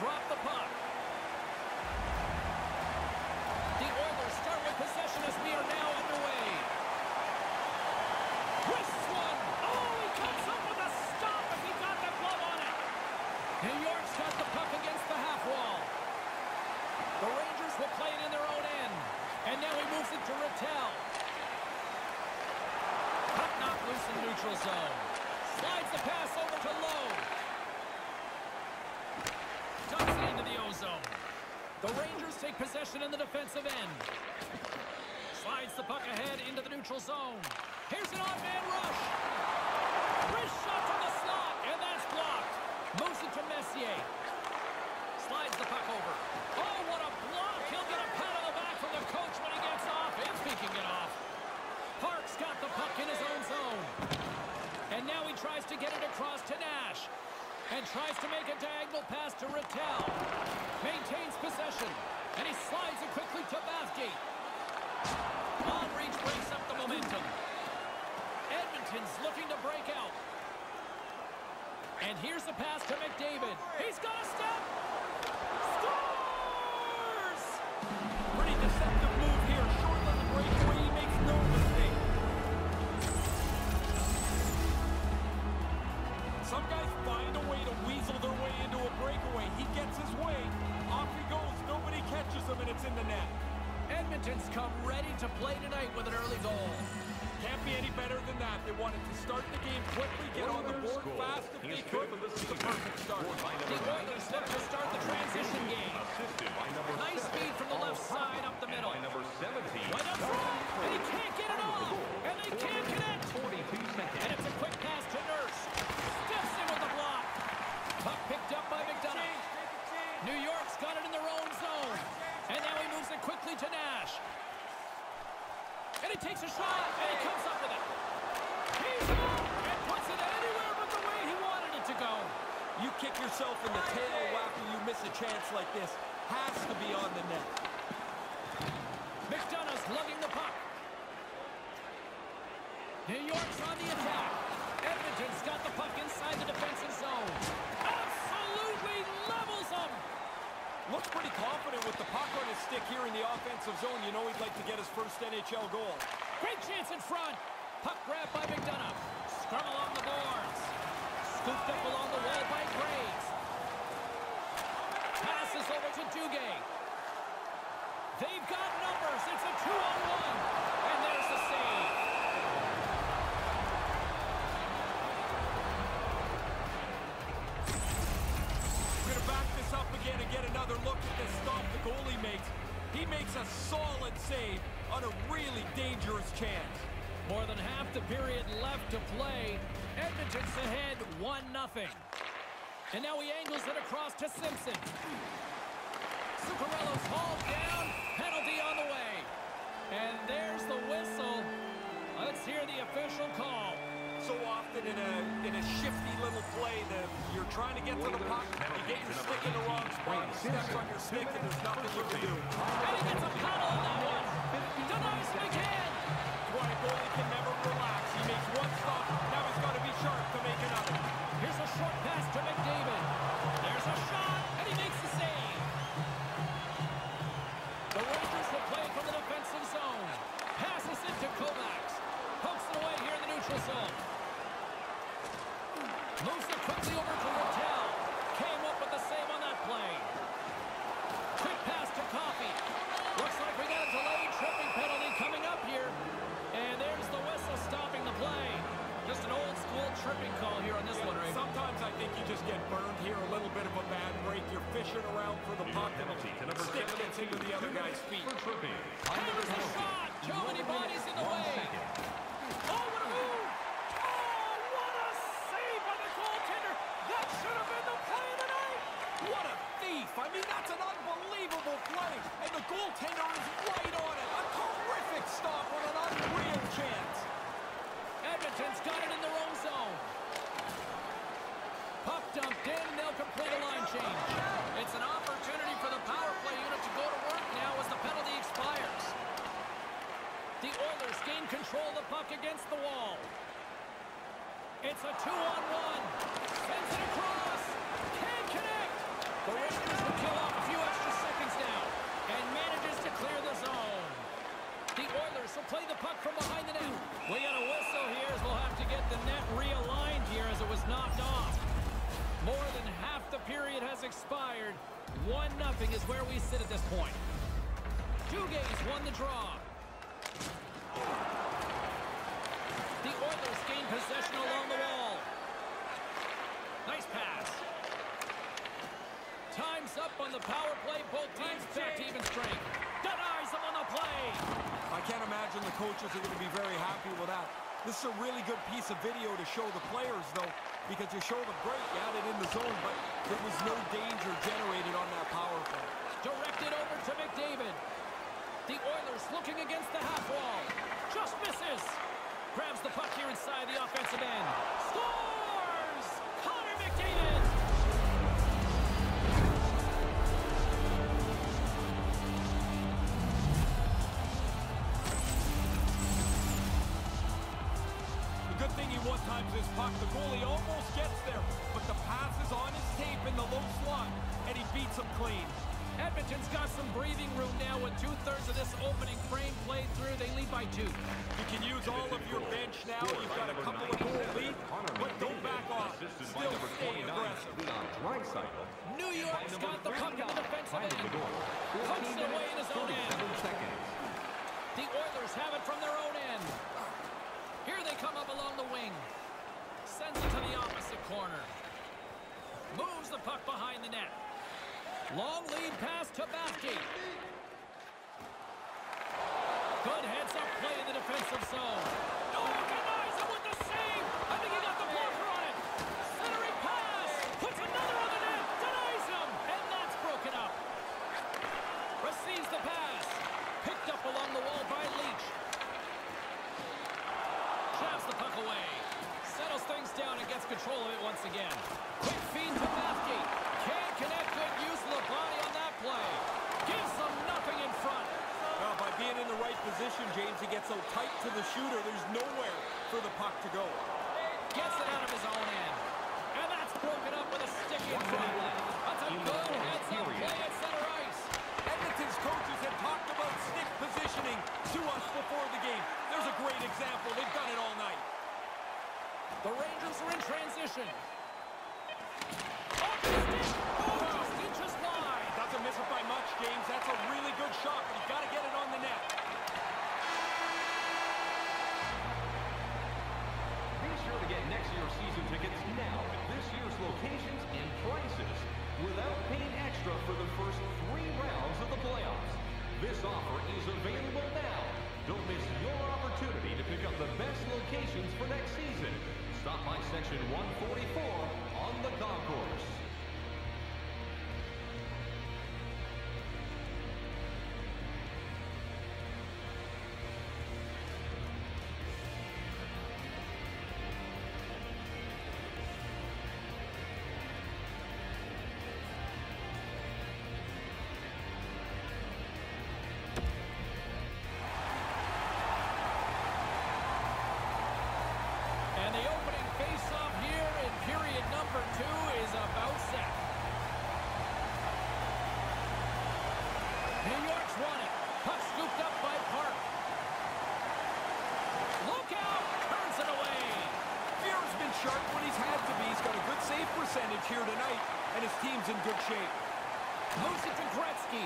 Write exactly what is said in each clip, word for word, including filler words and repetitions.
drop the puck. The Oilers start with possession as we are now underway. Twists one. Oh, he comes up with a stop as he got the glove on it. New York's got the puck against the half wall. The Rangers will play it in their own end. And now he moves it to Rattel. Puck knocked loose in neutral zone. Slides the pass over to Lowe. Dumps it into the O-zone. The Rangers take possession in the defensive end. Slides the puck ahead into the neutral zone. Here's an odd-man rush. Wrist shot from the slot, and that's blocked. Moves it to Messier. Slides the puck over. Oh, what a block. He'll get a pat on the back from the coach when he gets off, if he can get off. Park's got the puck in his own zone. And now he tries to get it across to Nash. And tries to make a diagonal pass to Rattel. Maintains possession. And he slides it quickly to Bathgate. Long reach breaks up the momentum. Edmonton's looking to break out. And here's the pass to McDavid. He's got a step. Scores! Pretty deceptive move here. Short on the breakaway. He makes no mistake. Some guys find a way to weasel their way into a breakaway. He gets his way. Off he goes. Nobody catches him, and it's in the net. Edmonton's come ready to play tonight with an early goal. Can't be any better than that. They wanted to start the game quickly, get on the board fast if they could. It's the perfect start. The Oilers look to start the transition game. Nice speed from the left side up the middle. Right up front, and he can't get it off. And they can't connect. And it's a quick pass to Nurse. Steps in with the block. Puck picked up by McDonough. New York's got it in their own zone. And now he moves it quickly to Nash. And he takes a shot, and he comes up with it. He's out and puts it anywhere but the way he wanted it to go. You kick yourself in the tail after you miss a chance like this. Has to be on the net. McDonough's lugging the puck. New York's on the attack. Edmonton's got the puck inside the defensive zone. Absolutely levels them. Looks pretty confident with the puck on his stick here in the offensive zone. You know he'd like to get his first N H L goal. Great chance in front. Puck grabbed by McDonough. Scrum along the boards. Scooped up along the wall by Graves. Passes over to Duguay. They've got numbers. It's a two-on-one. And there's the save. We're going to back this up again and get another look at this stop the goalie makes. He makes a solid save on a really dangerous chance. More than half the period left to play. Edmonton's ahead one nothing. And now he angles it across to Simpson. Zuccarello's hauled down. Penalty on the way. And there's the whistle. Let's hear the official call. So often in a in a shifty little play that you're trying to get to the puck, you get your stick in the wrong spot, steps on your stick, and there's nothing you can do. And he gets a paddle on that one. Denies McCann. Boy, a goalie can never relax. He makes one stop. Now he's got to be sharp to make another. Here's a short pass to McDavid. There's a shot, and he makes the save. The Rangers will play from the defensive zone. Passes it to Kovacs. Pokes it away here in the neutral zone. Moves it quickly over to Rattel. Came up with the save on that play. Quick pass to Coffey. Looks like we got a delayed tripping penalty coming up here. And there's the whistle stopping the play. Just an old school tripping call here on this yeah, one, Ray. Sometimes I think you just get burned here. A little bit of a bad break. You're fishing around for the puck. And the stick gets into the other guy's feet. Hammers the shot. Too many bodies in the way. Oh, what a move! Oh, what a save by the goaltender! That should have been the play of the night! What a thief! I mean, that's an unbelievable play! And the goaltender is right on it! A terrific stop on an unreal chance! Edmonton's got it in their own zone. Puck dumped in, and they'll complete a line change. It's an opportunity for the power play unit to go to work now as the penalty expires. The Oilers gain control of the puck against the wall. It's a two-on-one. Sends it across. Can't connect. The Rangers will kill off a few extra seconds now and manages to clear the zone. The Oilers will play the puck from behind the net. We got a whistle here as we'll have to get the net realigned here as it was knocked off. More than half the period has expired. one nothing is where we sit at this point. Duguay's won the draw. The Oilers gain possession along the wall. Nice pass. Time's up on the power play. Both teams back to even strength. Denies him on the play. I can't imagine the coaches are going to be very happy with that. This is a really good piece of video to show the players, though, because you show them great, you had it in the zone, but there was no danger generated on that power play. Directed over to McDavid. The Oilers looking against the half wall. Just misses. Grabs the puck here inside the offensive end. Scores! Connor McDavid! The good thing he one-times this puck. The goalie almost gets there, but the pass is on his tape in the low slot, and he beats him clean. Edmonton's got some breathing room now with two-thirds of this opening frame played through. They lead by two. You can use all of your bench now. You've got a couple of goal lead, but don't back off. Still stay aggressive. New York's got the puck in the defensive end. Puts it away in his own end. The Oilers have it from their own end. Here they come up along the wing. Sends it to the opposite corner. Moves the puck behind the net. Long lead pass to Bathgate. Good heads-up play in the defensive zone. Oh, denies him with the save. I think he got the blocker on it. Centering pass. Puts another on the net. Denies him. And that's broken up. Receives the pass. Picked up along the wall by Leach. Jabs the puck away. Settles things down and gets control of it once again. Quick feed to Bathgate. Can't connect. Good use of the body on that play. Gives them nothing in front. Well, by being in the right position, James, he gets so tight to the shooter, there's nowhere for the puck to go. Gets it out of his own end. And that's broken up with a stick in front. That's a good heads-up play at center ice. Edmonton's coaches have talked about stick positioning to us before the game. There's a great example. They've done it all night. The Rangers are in transition. Off the stick. Oh, just inches wide. Doesn't miss it by much, James. That's a really good shot, but he's got to get it on the net. Be sure to get next year's season tickets now at this year's locations and prices without paying extra for the first three rounds of the playoffs. This offer is available now. Don't miss your opportunity to pick up the best locations for next season. Stop by section one forty-four on the concourse. And the opening face-off here in period number two is about set. New York's won it. Puck scooped up by Park. Look out! Turns it away. Fear's been sharp when he's had to be. He's got a good save percentage here tonight, and his team's in good shape. Moves it to Gretzky.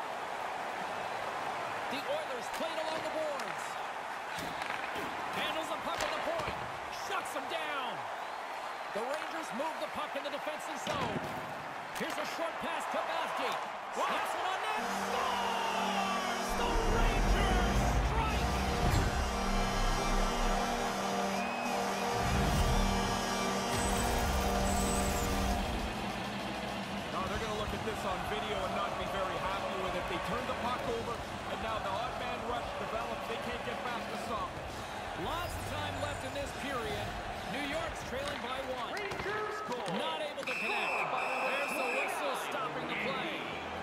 The Oilers played along the boards. Handles the puck at the point. Shuts him down. The Rangers move the puck in the defensive zone. Here's a short pass to Bathgate. Slaps it on net. Scores! The Rangers strike! Now they're going to look at this on video and not be very happy with it. They turned the puck over, and now the odd man rush develops. They can't get back to stop it. Lots of time left in this period. New York's trailing by one. Rangers goal. Not able to connect. There's the whistle stopping the play.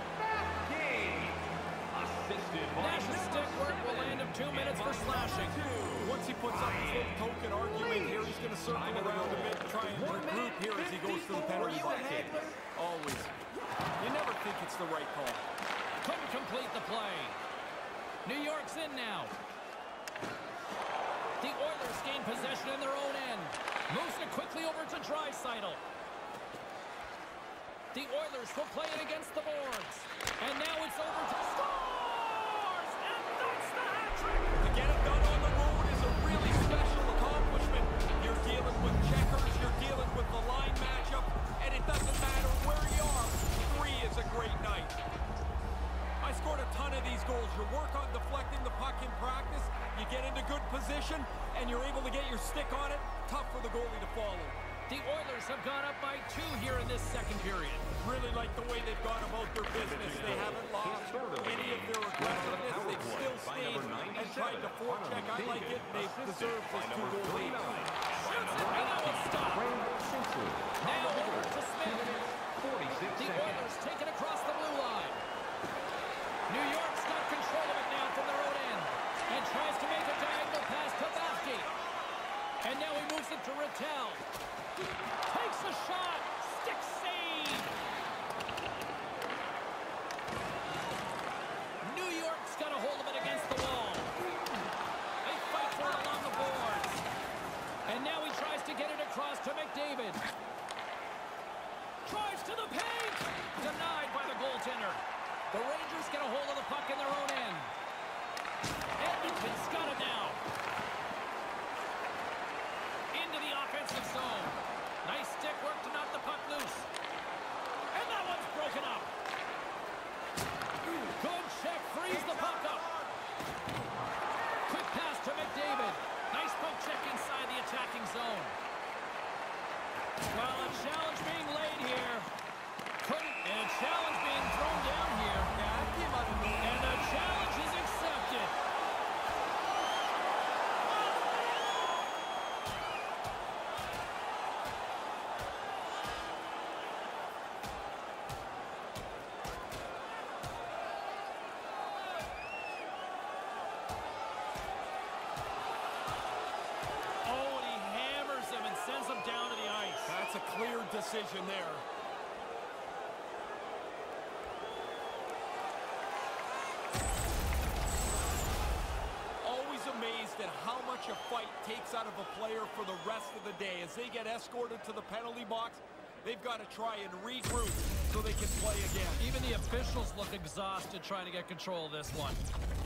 Assisted by Nash's stick work will land him two minutes for slashing. Once he puts up his little token argument here, he's going to circle around a bit and try and regroup here as he goes to the penalty box. Always. You never think it's the right call. Couldn't complete the play. New York's in now. The Oilers gain possession in their own end. Moves it quickly over to Draisaitl. The Oilers will play it against the boards. And now it's over to scores! And that's the hat trick! To get it done on the road is a really special accomplishment. You're dealing with checkers, you're dealing with the line matchup, and it doesn't matter where you are. Three is a great night. I scored a ton of these goals. You work on deflecting the puck in practice, you get into good position, and you're able to get your stick on it. Tough for the goalie to follow. The Oilers have gone up by two here in this second period. Really like the way they've gone about their business. They haven't lost any of their aggressiveness. They've still stayed and tried to forecheck. I like it. They've deserved this two-goal lead. Shoots it, and that will stop. Now over to Smith. The Oilers take it across the blue line. New York's got control of it now from their own end and tries to make a diagonal pass to Bafke. And now he moves it to Rattel. Takes a shot. Stick save. New York's got a hold of it against the wall. They fight for it along the boards. And now he tries to get it across to McDavid. Drives to the paint. Denied by the goaltender. The Rangers get a hold of the puck in their own end. Edmonton's got it now. Into the offensive zone. Nice stick work to knock the puck loose. And that one's broken up. Good check, frees the puck up. Quick pass to McDavid. Nice poke check inside the attacking zone. Well, a challenge being laid here. Couldn't, and a challenge being thrown down here. Yeah, that came out of nowhere. And the challenge is accepted. Oh, and he hammers him and sends him down to the ice. That's a clear decision there. Amazed at how much a fight takes out of a player for the rest of the day. As they get escorted to the penalty box, they've got to try and regroup so they can play again. Even the officials look exhausted trying to get control of this one.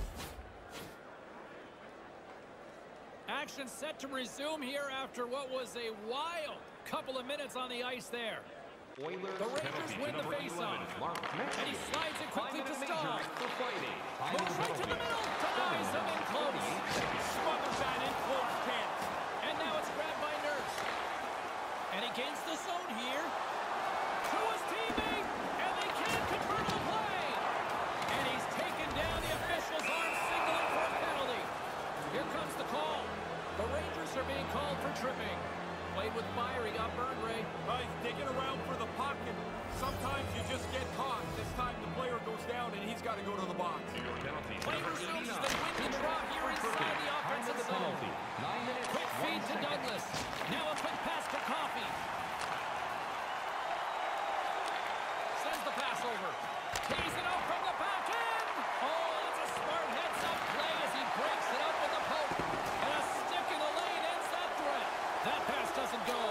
Action set to resume here after what was a wild couple of minutes on the ice there. The Rangers win the faceoff. And he slides it quickly to Stahl. Moves right to the middle. Denies him in close. Smothers that in close chance. And now it's grabbed by Nurse. And he gains the zone here. To his teammate. And they can't convert the play. And he's taken down. The officials aren't signaling for a penalty. Here comes the call. The Rangers are being called for tripping. Played with fire, he got burned, Ray. Uh, he's digging around for the puck, and sometimes you just get caught. This time the player goes down, and he's got to go to the box. Play resumes as they win the draw here inside the offensive zone. Quick feed to Douglas. Now a quick pass to Coffey. Sends the pass over. Tees it out from the back end. Oh, it's a smart heads-up play as he breaks it up with the poke. And a stick in the lane ends that threat. That pass doesn't go.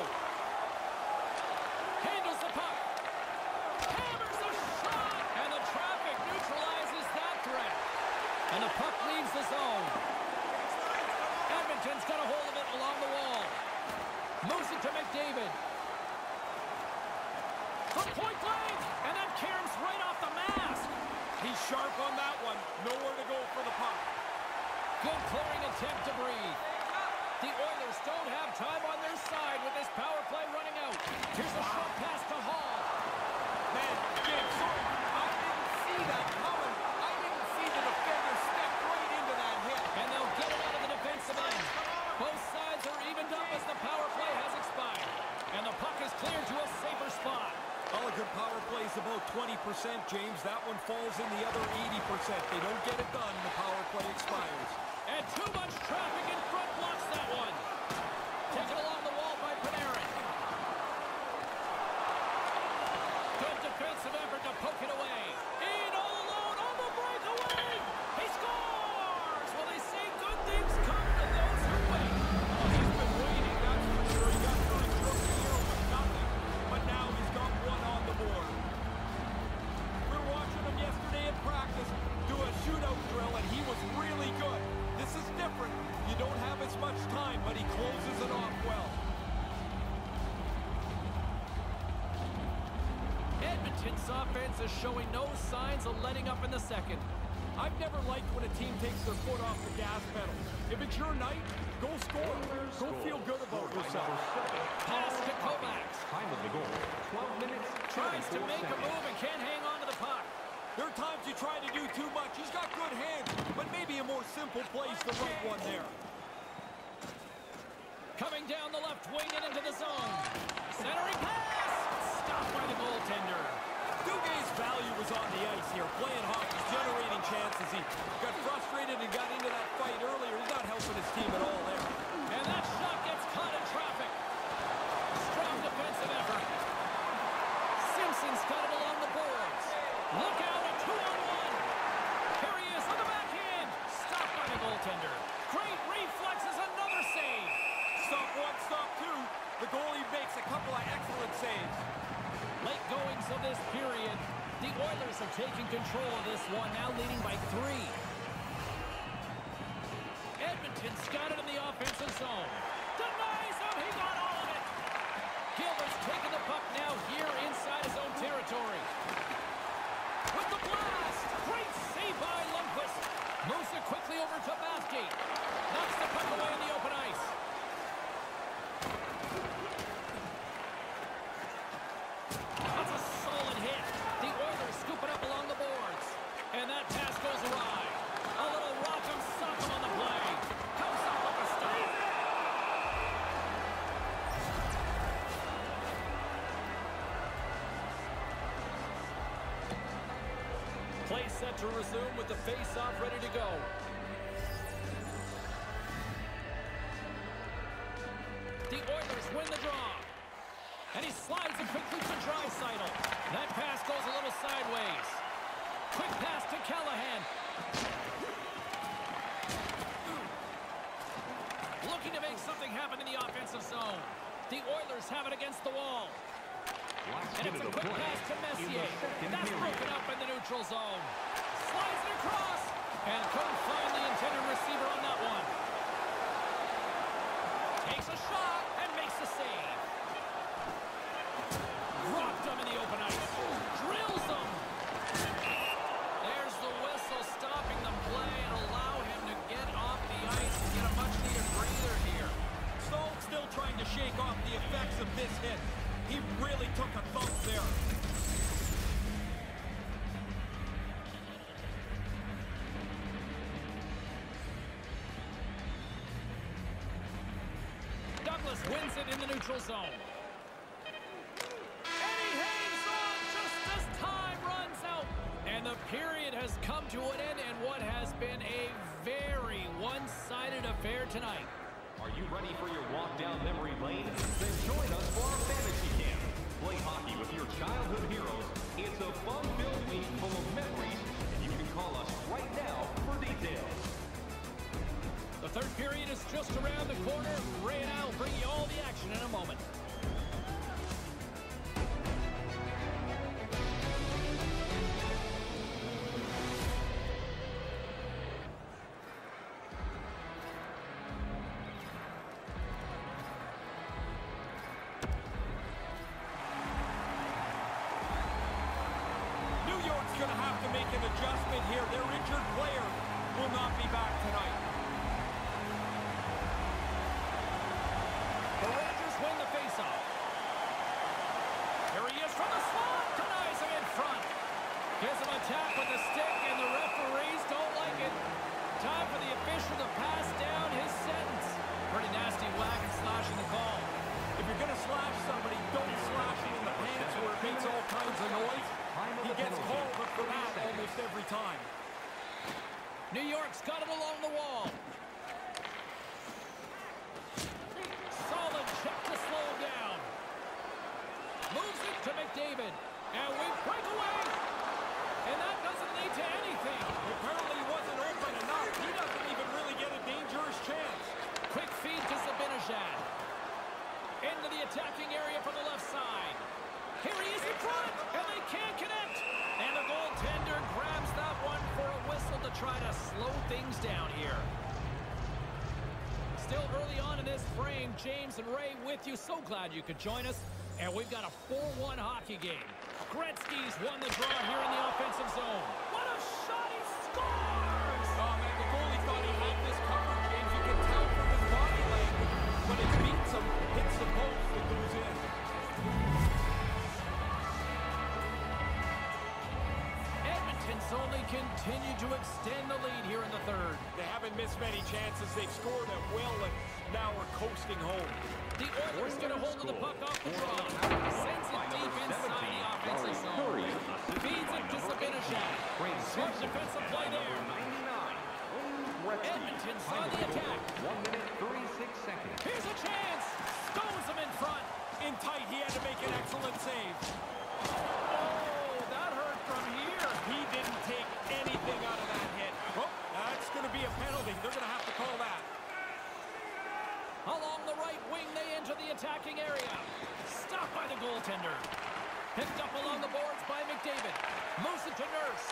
Handles the puck. Hammers the shot. And the traffic neutralizes that threat. And the puck leaves the zone. Edmonton's got a hold of it along the wall. Moves it to McDavid. From point blank. And that caroms right off the mask. He's sharp on that one. Nowhere to go for the puck. Good clearing attempt to breathe. The Oilers don't have time on their side with this power play running out. Here's a short pass to Hall. Man, James, sorry, I didn't see that coming. I didn't see the defender step right into that hit. And they'll get it out of the defensive end. Both sides are evened up as the power play has expired. And the puck is cleared to a safer spot. All a good power play is about twenty percent, James. That one falls in the other eighty percent. They don't get it done, the power play expires. And too much traffic in front blocks that one. Taken along the wall by Panarin. Good defensive effort to Canucks offense is showing no signs of letting up in the second. I've never liked when a team takes their foot off the gas pedal. If it's your night, go score. Go feel good about yourself. Pass to Kovacs. Time of the goal, twelve minutes, Tries to make a seconds. move and can't hang on to the puck. There are times you try to do too much. He's got good hands, but maybe a more simple play's the right one there. Coming down the left wing and into the zone. Centering pass. Stopped by the goaltender. Duguay's value was on the ice here, playing hockey, generating chances. He got frustrated and got into that fight earlier. He's not helping his team at all there. And that shot gets caught in traffic. Strong defensive effort. Simpson's got it along the boards. Look out, a two-on-one. Here he is on the backhand. Stopped by the goaltender. Great reflexes, another save. Stop one, stop two. The goalie makes a couple of excellent saves. Late goings of this period. The Oilers are taking control of this one, now leading by three. Edmonton's got it in the offensive zone. Denies him, he got all of it. Gilbert's taking the puck now here inside his own territory. With the blast, great save by Lundqvist. Moves it quickly over to Bathgate. Knocks the puck away in the open ice. That's a solid hit. The Oilers scoop it up along the boards. And that pass goes awry. A little rock'em sock'em on the play. Comes up with a stop. Play set to resume with the face-off ready to go. The Oilers win the draw. And he slides it quickly to Draisaitl. That pass goes a little sideways. Quick pass to Callahan. Looking to make something happen in the offensive zone. The Oilers have it against the wall. And it's a quick pass to Messier. That's broken up in the neutral zone. Slides it across. And couldn't find the intended receiver on that one. Takes a shot and makes the save. Rocked him in the open ice. Drills him. There's the whistle stopping the play and allow him to get off the ice and get a much-needed breather here. Stone still trying to shake off the effects of this hit. He really took a thump there. Douglas wins it in the neutral zone. And he hangs on just as time runs out. And the period has come to an end in what has been a very one-sided affair tonight. Are you ready for your walk down memory lane? Then join us for our fantasy camp. Play hockey with your childhood heroes. It's a fun-filled week full of memories, and you can call us right now for details. The third period is just around the corner. Ray and I will bring you all the action in a moment. New York's going to have to make an adjustment here. Their injured player will not be back tonight. The Rangers win the faceoff. Here he is from the slot. Denies him in front. Gives him a tap with the stick, and the referees don't like it. Time for the official to pass down his sentence. Pretty nasty whack and slashing the call. If you're going to slash somebody, don't slash him in the pants where it makes all kinds of noise. He gets called for that almost every time. New York's got it along the wall. Solid check to slow him down. Moves it to McDavid. And we break away. And that doesn't lead to anything. Apparently wasn't open enough. He doesn't even really get a dangerous chance. Quick feed to Zibanejad. Into the attacking area from the left side. Here he is in front, and they can't connect. And the goaltender grabs that one for a whistle to try to slow things down here. Still early on in this frame, James and Ray with you. So glad you could join us. And we've got a four one hockey game. Gretzky's won the draw here in the offensive zone. What a shot! He scores! Oh, man, the goalie thought he had this covered, James. You can tell from his body language. When it beats him, hits the post, it goes in. Edmonton's only continue to extend the lead here in the third. They haven't missed many chances. They've scored at will, and now we're coasting home. The Oilers get a hold of the puck off the draw. Sends it deep inside the offensive zone. Feeds it to Zibanejad. Smart defensive play there. Edmonton's on the attack. One minute, thirty-six seconds. Here's a chance. Stones him in front. In tight, he had to make an excellent save. Oh, that hurt from here. He didn't take anything out of that hit. Oh, that's going to be a penalty. They're going to have to call that. Along the right wing, they enter the attacking area. Stopped by the goaltender. Picked up along the boards by McDavid. Moves it to Nurse.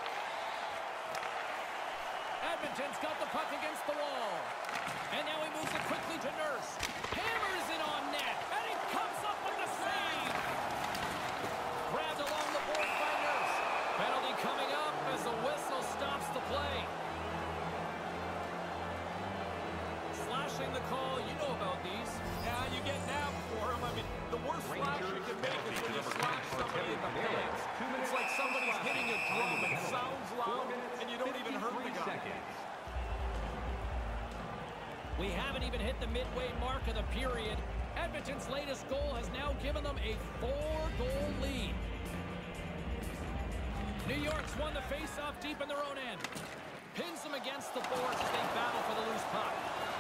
Edmonton's got the puck against the wall. And now he moves it quickly to Nurse. Hammers it on net. And he comes up with the save. Grabbed along the boards by Nurse. Penalty coming up as the whistle stops the play. Slashing the call, you know about these. Yeah, you get nabbed for him. I mean, the worst slash you can make is when you slash somebody in the pants. It's like somebody's hitting a drum. It sounds loud, and you don't even hurt the guy. We haven't even hit the midway mark of the period. Edmonton's latest goal has now given them a four-goal lead. New York's won the face-off deep in their own end. Pins them against the boards as they battle for the loose puck.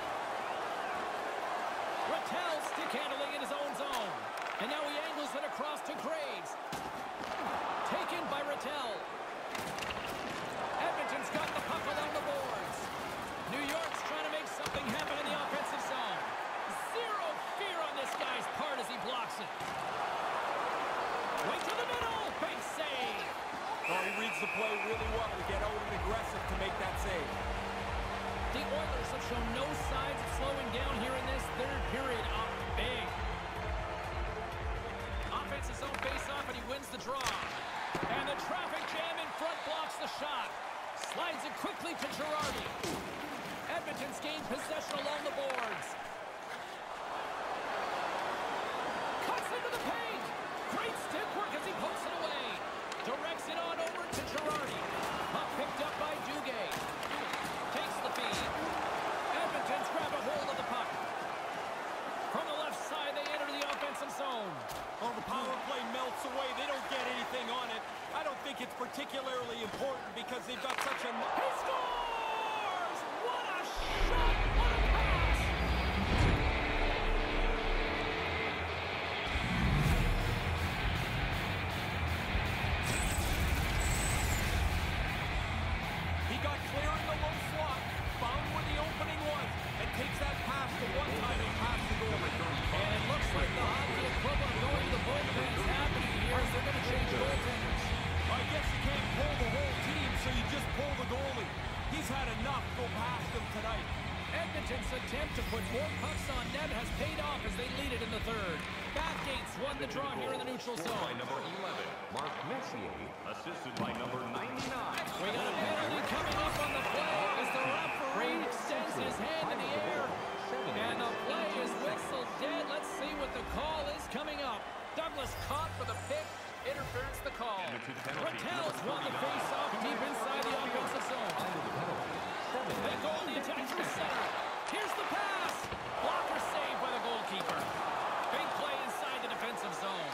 Rattel stick handling in his own zone. And now he angles it across to Graves. Taken by Rattel. Edmonton's got the puck along the boards. New York's trying to make something happen in the offensive zone. Zero fear on this guy's part as he blocks it. Right to the middle. Big save. Oh, he reads the play really well to get out and aggressive to make that save. The Oilers have shown no signs of slowing down here in this third period. Up big. Offensive zone face-off, and he wins the draw. And the traffic jam in front blocks the shot. Slides it quickly to Girardi. Edmonton's gained possession along the boards. Cuts into the paint. Great stick work as he pokes it away. Directs it on over to Girardi. Puck picked up by Duguay. Takes the feed. Edmonton's grab a hold of the puck. From the left side, they enter the offensive zone. Oh, the power play melts away. They don't get anything on it. I don't think it's particularly important because they've got such a... He scores! What a shot! What a pass! He got clear in the low slot, found where the opening was, and takes that pass the one time he passed the goal. And it looks like the hockey equivalent of going to the bullpen is happening here as they're going to change goaltenders. I guess you can't pull the whole team, so you just pull the goalie. He's had enough go past him tonight. Edmonton's attempt to put more pucks on net has paid off as they lead it in the third. Bathgate's won the draw here in the neutral zone. By number eleven, Mark Messier, assisted by number ninety-nine. We got a penalty coming up on the play as the referee extends his hand in the air. And the play is whistled dead. Let's see what the call is coming up. Douglas caught for the pick. Interference the call. Rattel's won the face-off deep inside the offensive zone. They go on the attack through center. Here's the pass. Blocker saved by the goalkeeper. Big play inside the defensive zone.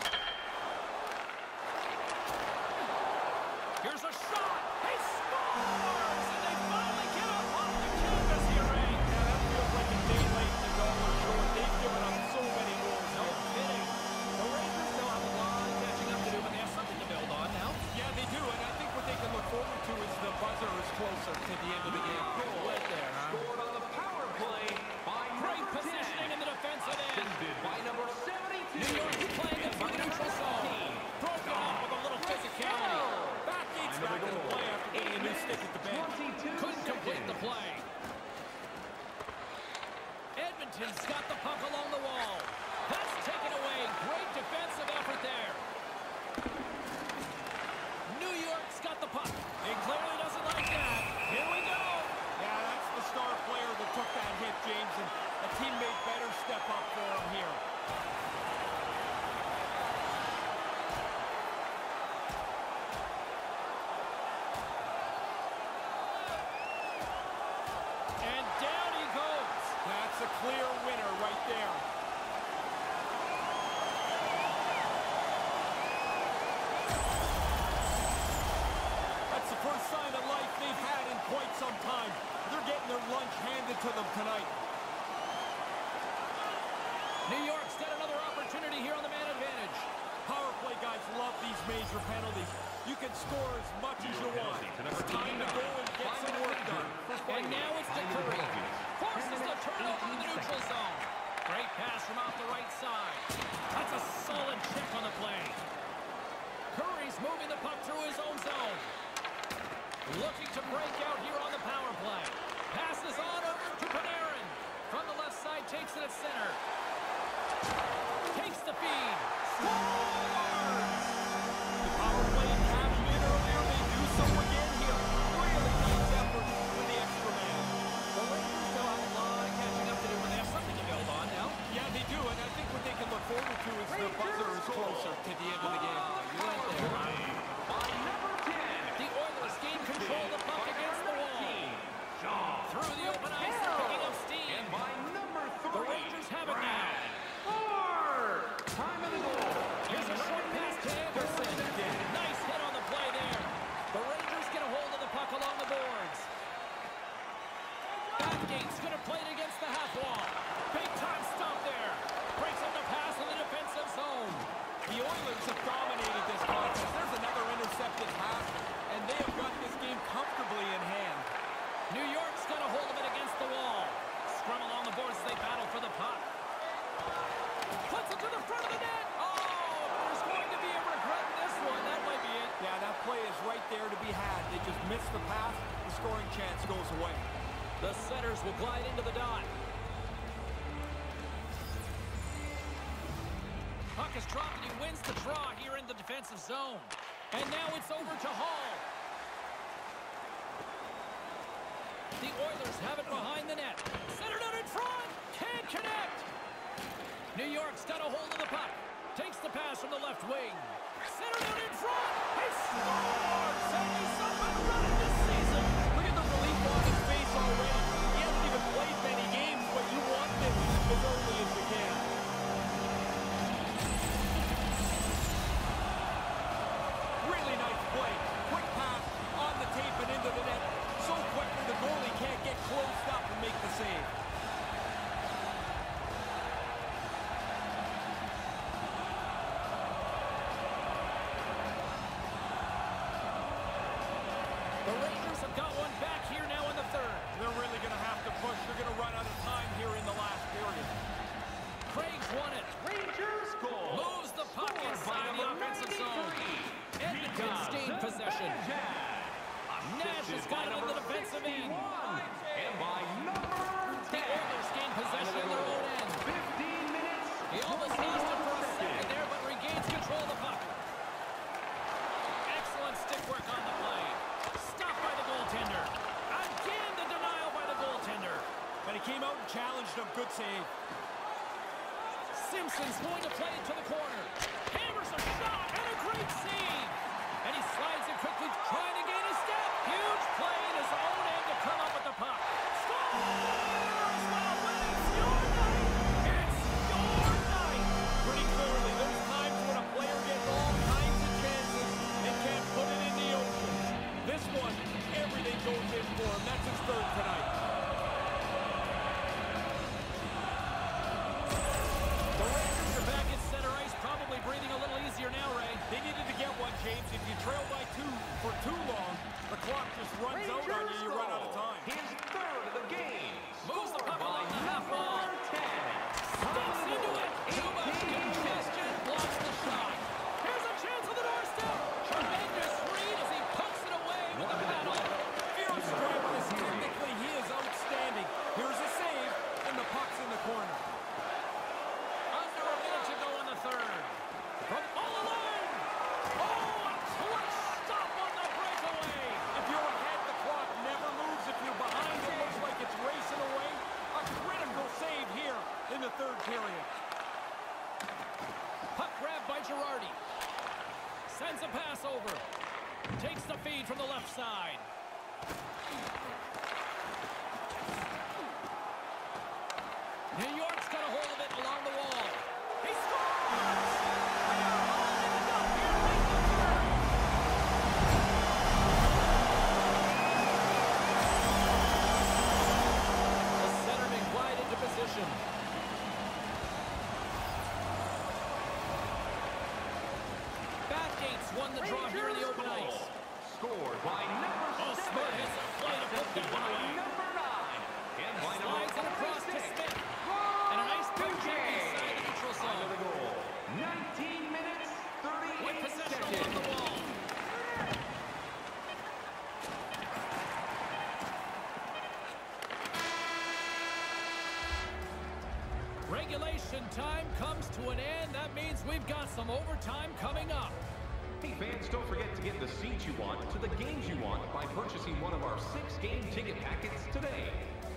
Here's a shot. He scores! And they finally get up off the canvas here, Ray. Yeah, that feels like a day late in the dollar short. They've given up so many goals. No kidding. The Rangers still have a lot of catching up to do, but they have something to build on now. Yeah, they do, and I think what they can look forward to is the buzzer is closer to the end of the game. Right there, huh? Scored on the power play by Great number positioning in ten. the defensive end. Assisted by number seventy-two. New York's playing it through the neutral zone. Broken up with a little physicality. Backgate's back in the play after getting a new stick at the bench. Couldn't complete the play. Edmonton's got the puck along the wall. That's taken away. Great defensive effort there. handed to them tonight. New York's got another opportunity here on the man advantage. Power play guys love these major penalties. You can score as much as you want. It's time to go and get some work done. And now it's the Curry. Forces the turnover in the neutral zone. Great pass from off the right side. That's a solid check on the play. Curry's moving the puck through his own zone. Looking to break out here on the power play. Passes on over to Panarin. From the left side, takes it at center. Takes the feed. Scores! The power play cashed in earlier. They do so again here. Really nice effort with the extra man. The Rangers still have a lot of catching up to do, but they have something to build on now. Yeah, they do, and I think what they can look forward to is the buzzer is closer to the end of the game. You went there. By number ten. The Oilers gain control of the puck against the wall. Through the open ice, they're picking up steam. And by number three. The Rangers have it now. Time of the goal. Here's a short pass to Anderson. Nice hit on the play there. The Rangers get a hold of the puck along the boards. Backgate's going to play it against the half wall. Big time stop there. Breaks up the pass in the defensive zone. The Oilers have dominated this contest. There's another intercepted pass, and they have got this game comfortably in hand. New York's got a hold of it against the wall. Scrum along the boards, they battle for the puck. Puts it to the front of the net. Oh, there's going to be a regret in this one. That might be it. Yeah, that play is right there to be had. They just missed the pass. The scoring chance goes away. The Senators will glide into the dot. Puck is dropped and he wins the draw here in the defensive zone. And now it's over to Hall. The Oilers have it behind the net. Centered out in front. Can't connect. New York's got a hold of the puck. Takes the pass from the left wing. Centered out in front. He scores! And he's up and running this season. Look at the relief on his face already. He hasn't even played many games, but you want this as early as you can. Really nice play. Quick pass on the tape and into the net. So quickly the goalie can't get closed up and make the save. The Rangers have got one back here now in the third. They're really going to have to push. They're going to run out of time here in the last period. Craig's won it. Rangers goal. Moves the puck Scored inside by the offensive zone. Edmonton's gained possession. Nash has got it in the defensive end. And by number The Oilers gain possession in their own end. fifteen minutes. He almost lost it for a second there, but regains control of the puck. Excellent stick work on the play. Stopped by the goaltender. Again, the denial by the goaltender. And he came out and challenged him. Good save. Simpson's going to play it to the corner. Hammers a shot and a great save. And he slides it quickly, trying to gain a step. Huge play in his own end to come up with the puck. Scores! Well, when it's your night, it's your night. Pretty clearly, there's times when a player gets all kinds of chances and can't put it in the ocean. This one, everything goes in for him. That's his third tonight. The Rangers are back at center ice, probably breathing a little easier now, Ray. They needed to get one, James. If you trail by two for too long, the clock just runs out on you. You run out of time. His third of the game. Moves the puck along the half wall. ten. Steps into it. Too much congestion. Blocks the shot. Here's a chance on the doorstep. Tremendous read as he puts it away with the paddle. Fierce driver is technically, he is outstanding. Here's a save, and the puck's in the corner. Under a minute to go in the third. From all alone. Oh, a clutch stop on the breakaway. If you're ahead, the clock never moves. If you're behind, it looks like it's racing away. A critical save here in the third period. Puck grabbed by Girardi. Sends a pass over. Takes the feed from the left side. New York's got a hold of it along the wall. He scores! They are holding it up here late in the third. won the draw here in the open ice. Scored by number Oh, seven. Smith hits a flight of put that one away. Number nine. And by number Slides it across to Smith. And a nice poke check inside the neutral zone. Under the goal. nineteen minutes, With thirty-eight possession seconds. along the wall. Regulation time comes to an end. That means we've got some overtime coming up. Hey fans, don't forget to get the seats you want to the games you want by purchasing one of our six game ticket packets today.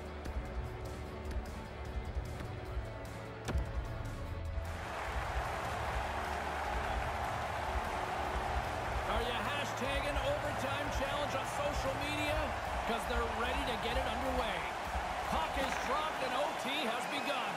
Are you hashtagging overtime challenge on social media? Because they're ready to get it underway. Puck is dropped and O T has begun.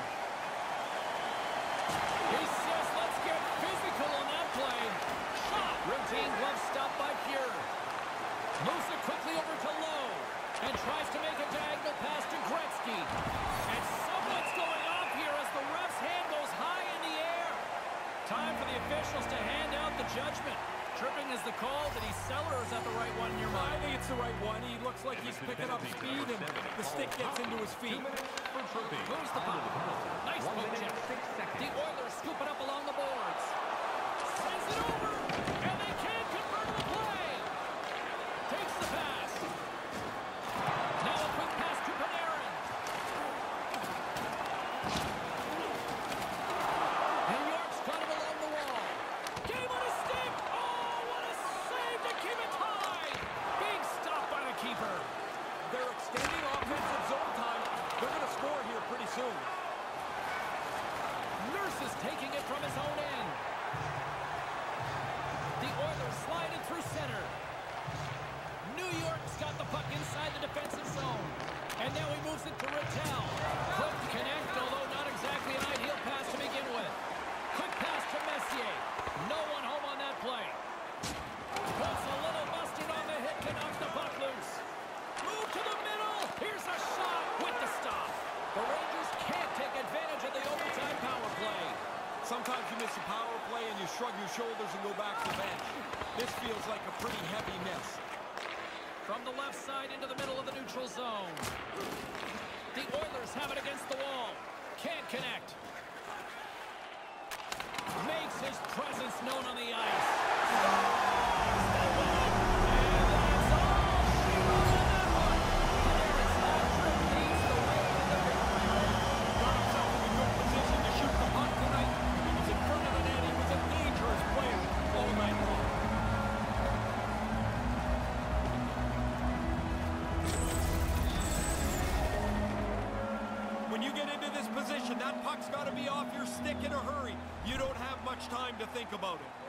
He says, let's get physical on that play. Shot. Routine glove stop by Pure. Moves it quickly over to Lowe. And tries to make a diagonal pass to Gretzky. And something's going off here as the ref's hand goes high in the air. Time for the officials to hand out the judgment. Tripping is the call. Did he sell or is that the right one in your I mind? think it's the right one. He looks like he's picking up speed, and the stick gets into his feet. Moves the puck. Nice poke check. The Oilers scoop it up along the boards. Sends it over. And they can't convert the play. Takes the pass. Now a quick pass to Panarin. And York's got it along the wall. Game on his stick. Oh, what a save to keep it tied. Big stop by the keeper. They're extending offensive zone time. They're going to score here pretty soon. Nurse is taking it from his own end. The Oilers slide it through center. New York's got the puck inside the defensive zone. And now he moves it to Rattel. Couldn't connect, although not exactly an ideal pass to begin with. Quick pass to Messier. No one home on that play. Puts a little busted on the hit to knock the puck loose. Move to the middle. Here's a shot with the stop. The Rangers can't take advantage of the overtime power play. Sometimes you miss a power play and you shrug your shoulders and go back to the bench. This feels like a pretty heavy miss. From the left side into the middle of the neutral zone. The Oilers have it against the wall. Can't connect. Makes his presence known on the ice. When you get into this position, that puck's got to be off your stick in a hurry. You don't have much time to think about it.